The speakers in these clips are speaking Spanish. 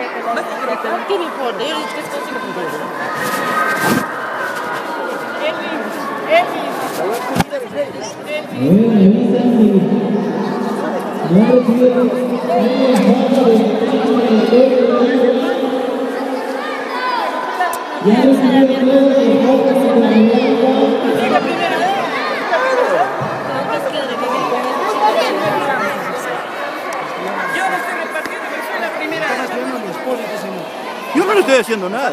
¿Qué me importa? Yo he dicho que es consigo. Yo no le estoy haciendo nada.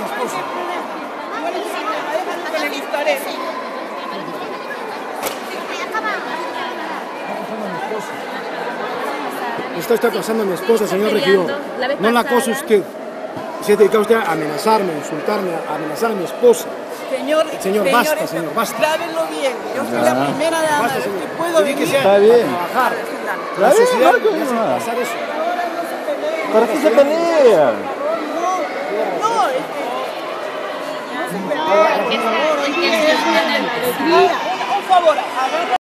Esto está acosando a mi esposa, señor regidor. No la acosa usted. Se ha dedicado usted a amenazarme, a insultarme, a amenazar a mi esposa. Señor, basta, señor, basta. Grábenlo bien. Yo soy la primera dama. Basta, señor. Puedo venir Está bien. A trabajar. Está La bien, sociedad no, me hace no. pasar eso. ¿Para qué se pelea? No, es que no se pelea. Por favor, un favor, agarra.